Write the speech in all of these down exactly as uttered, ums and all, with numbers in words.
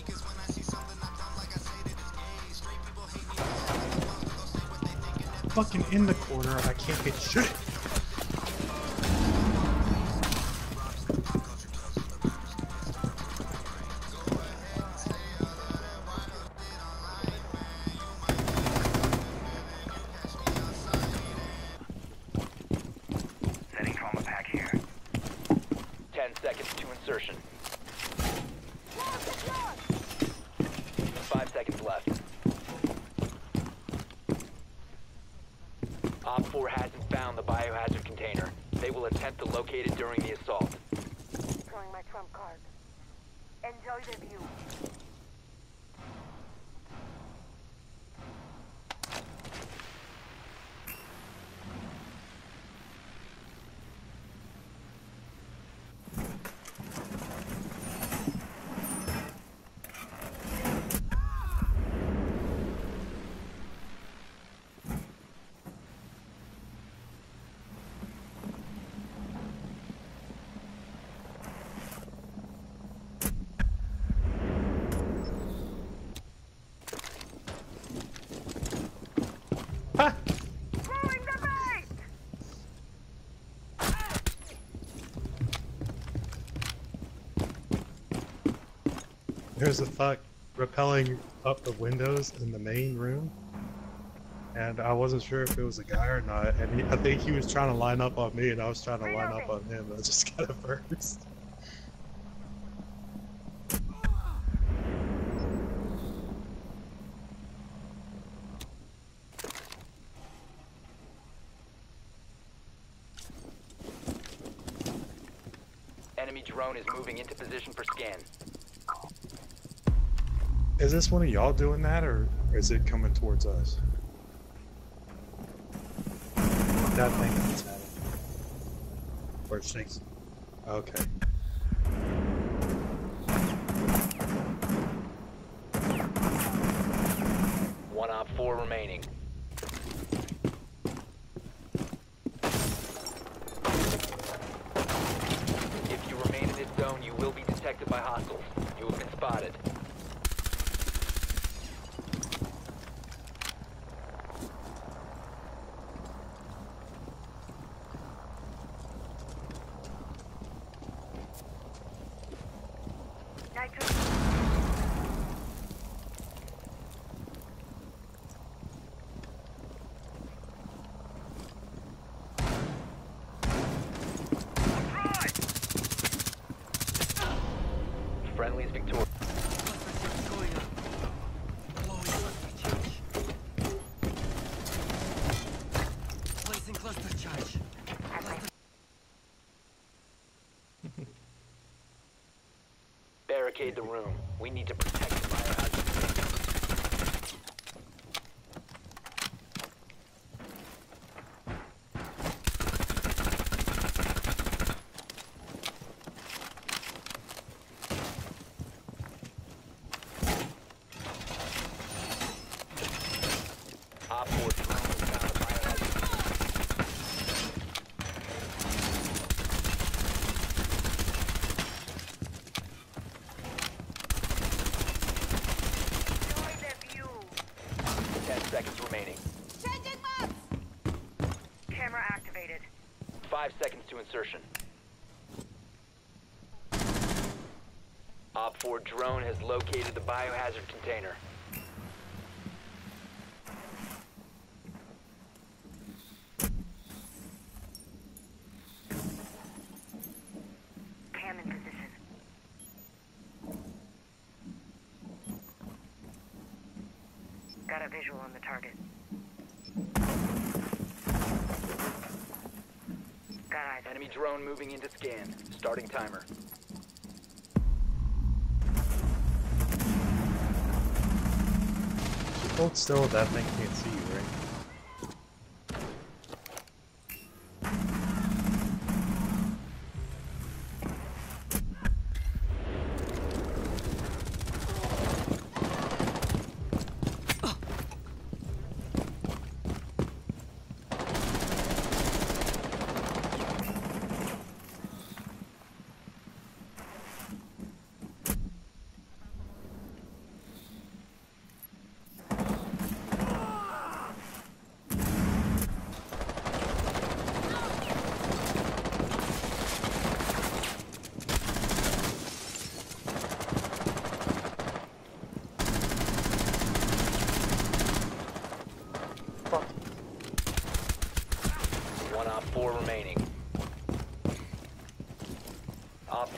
Fucking in the corner and I can't get shit. Setting trauma pack here. Ten seconds to insertion. Five seconds left. Op four hasn't found the biohazard container. They will attempt to locate it during the assault. Drawing my trump card. Enjoy the view. Ha! Throwing the bait! There's a fuck rappelling up the windows in the main room. And I wasn't sure if it was a guy or not. And he, I think he was trying to line up on me and I was trying to line up on him. I just got it first. Enemy drone is moving into position for scan. Is this one of y'all doing that or is it coming towards us? That thing is at it. Or six? Okay. One op four remaining. If you remain in this zone, you will be detected by hostiles. You have been spotted. Nitro. Friendly's victorious. Placing cluster charge. Barricade the room. We need to protect the biohazard. Op four drone has found a biohazard. Enjoy the view. Ten seconds remaining. Changing maps! Camera activated. Five seconds to insertion. Op four drone has located the biohazard container. Cam in position. Got a visual on the target. Got eyes. Enemy drone moving into scan. Starting timer. Hold still, that thing can't see you, right?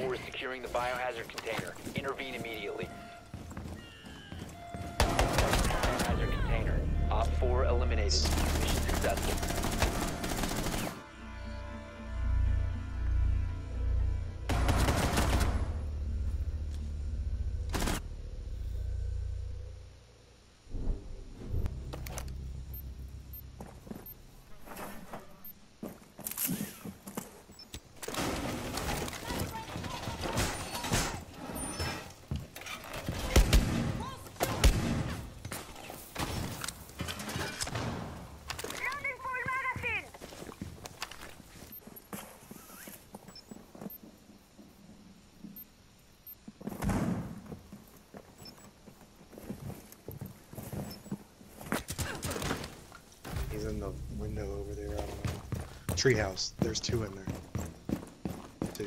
four is securing the biohazard container. Intervene immediately. Biohazard container. Op four eliminated. Mission successful. Loading full magazine! He's in the window over there. I don't know. Treehouse. There's two in there. Two.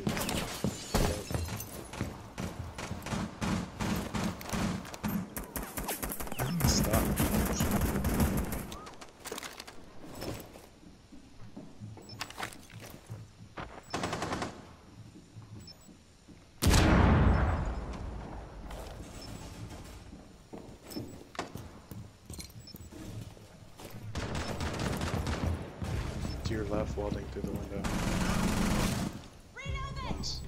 I'm gonna stop. To your left, welding through the window. Nice.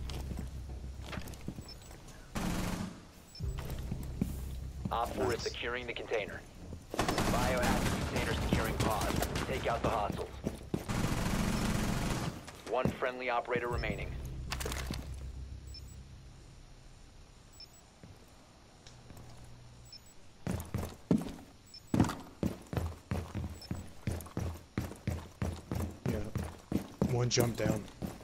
Op four is securing the container. Biohazard container securing pod. Take out the hostiles. One friendly operator remaining. Yeah. One jump down.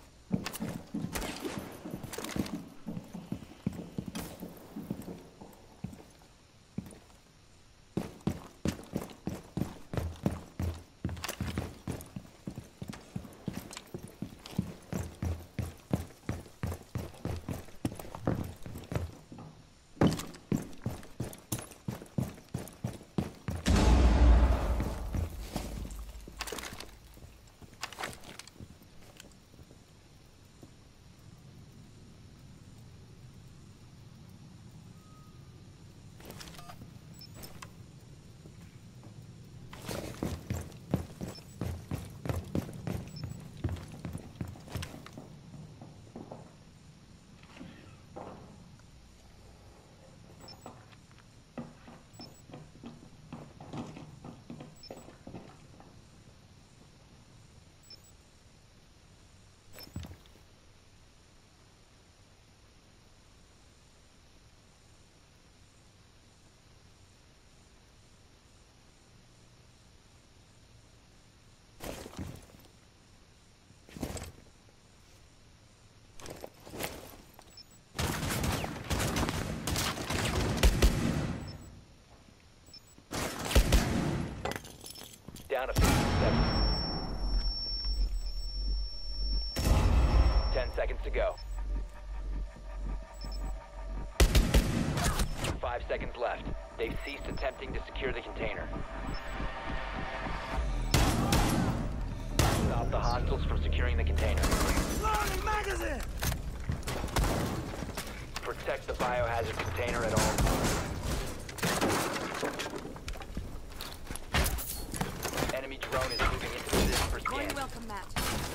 Down to fifteen seconds. Ten seconds to go. Five seconds left. They've ceased attempting to secure the container. Stop the hostiles from securing the container. Loading magazine! Protect the biohazard container at all times. Enemy drone is moving into position for Going scan. welcome mat.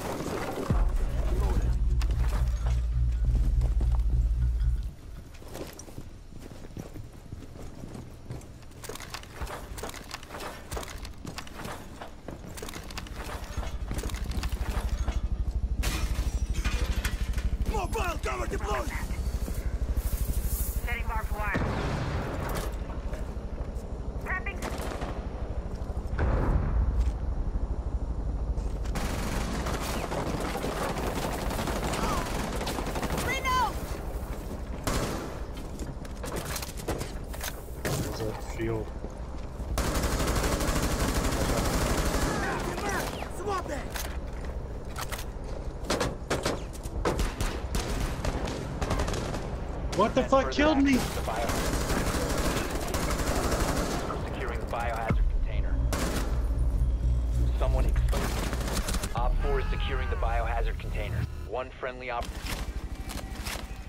Mobile cover deployed! Setting barbed wire. Prepping. There's a field. Swap that! What the fuck Further killed me? access to the biohazard. Securing the biohazard container. Someone exposed. Op four is securing the biohazard container. One friendly op.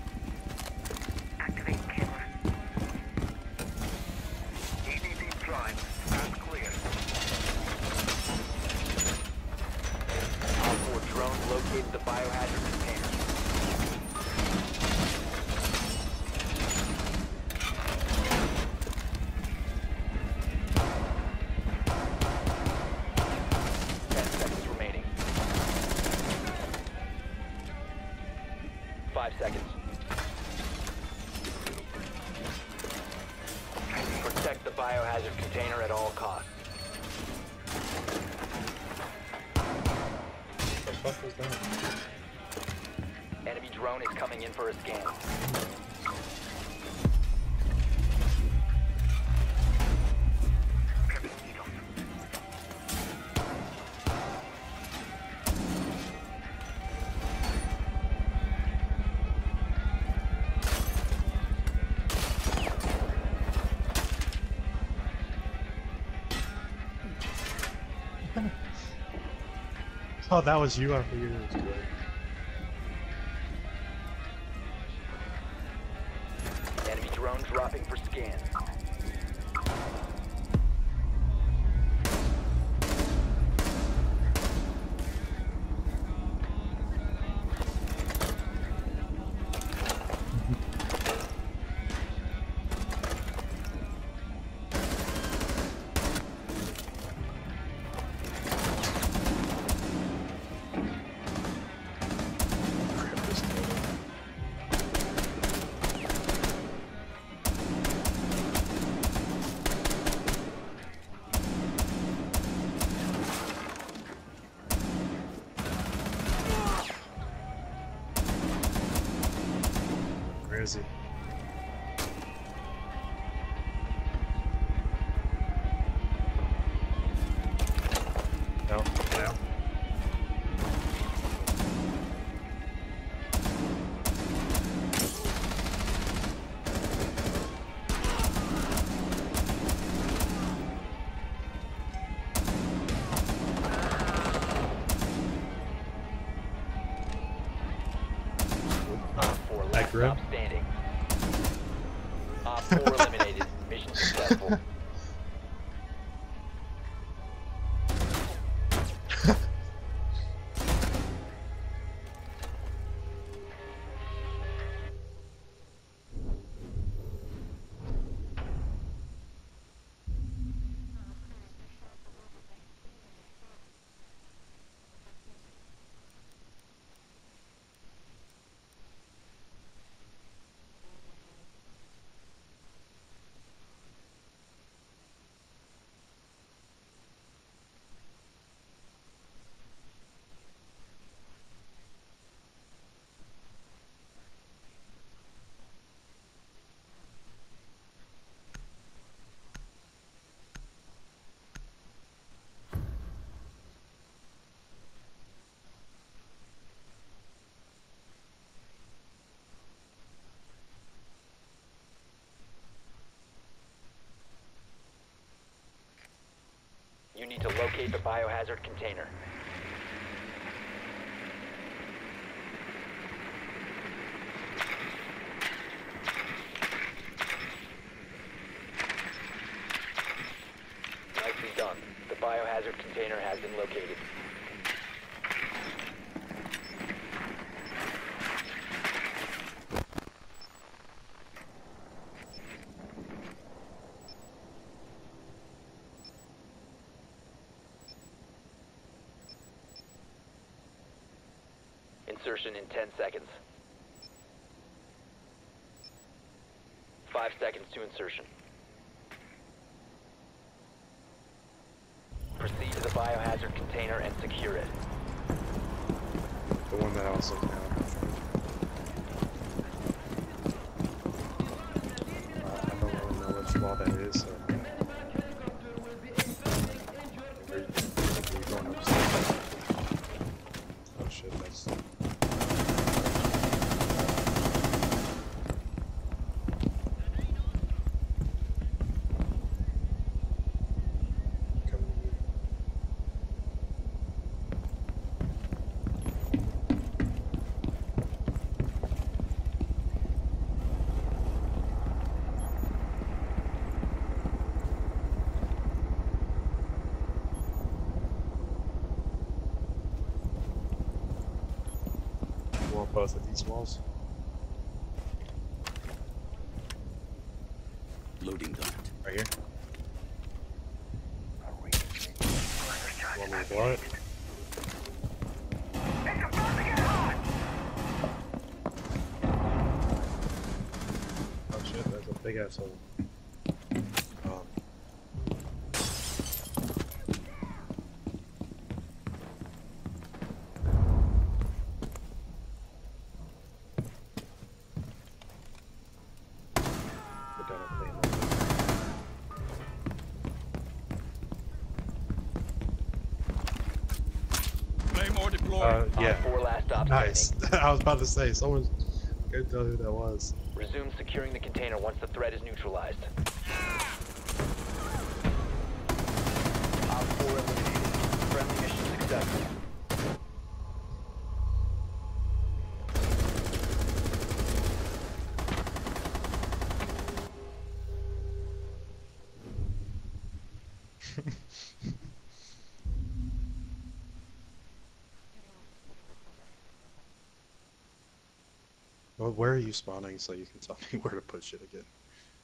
seconds. Protect the biohazard container at all costs. What the fuck was that? Enemy drone is coming in for a scan. Oh, that was you. I figured it was good. Enemy drone dropping for scan. Where is he? No, no. Op four, That last grim? stop standing. Op four eliminated. Mission successful. You need to locate the biohazard container. Nicely done. The biohazard container has been located. Insertion in ten seconds. Five seconds to insertion. Proceed to the biohazard container and secure it. The one that I was looking at. Uh, I don't really know which wall that is. So. Are you, are you going upstairs? Oh shit, that's... Coming to you. You want both of these walls? Loading that. Right here? Want me to blow it? big asshole. Um, Put down a clean one. Claymore deployed. uh, Op yeah. four last stop Nice. standing. I was about to say, someone could tell who that was. Resume securing the container once the threat is neutralized. Op four eliminated. Friendly mission successful. Well, where are you spawning so you can tell me where to put shit again?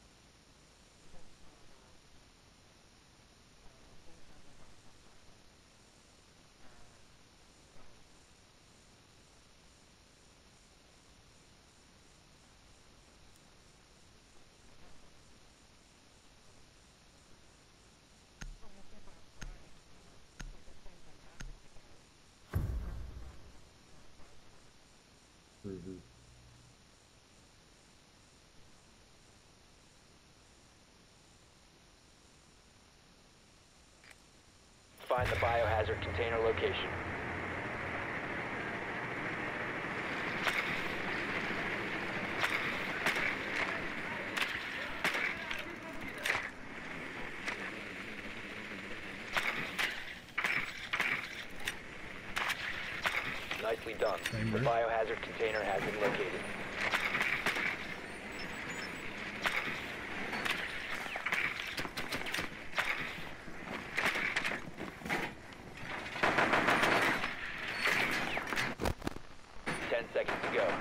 Mm-hmm. Find the biohazard container location. Nicely done. Same The room. biohazard container has been located. Ten seconds to go.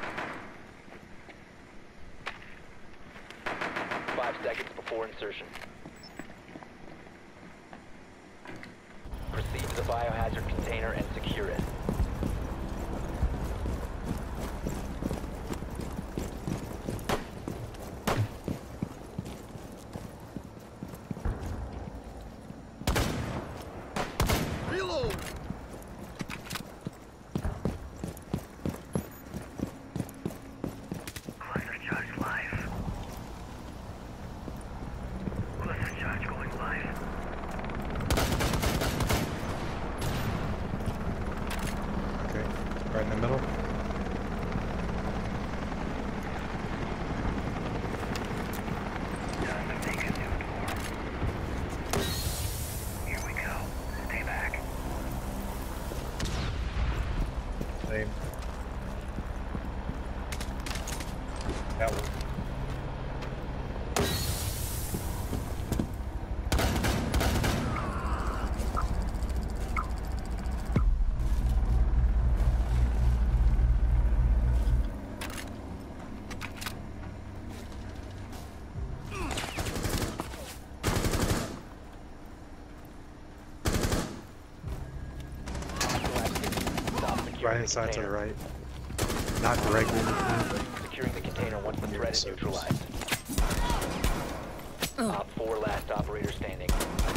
Five seconds before insertion. Proceed to the biohazard container and secure it. Reload. Cluster charge live. Cluster charge going live. Okay, right in the middle. Time to make a new door. Here we go. Stay back. Same. That one. Stop securing Right the inside to the container. right. Not directly in front, but Securing the container once the Near threat is the surface. neutralized. Op four last operator standing.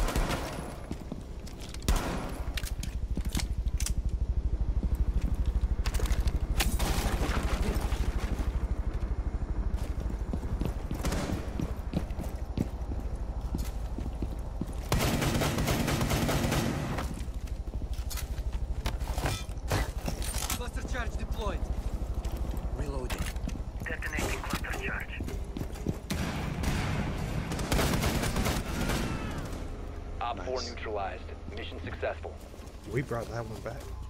Cluster charge deployed. Reloading. Detonating cluster charge. Op four Nice. neutralized. Mission successful. we brought that one back.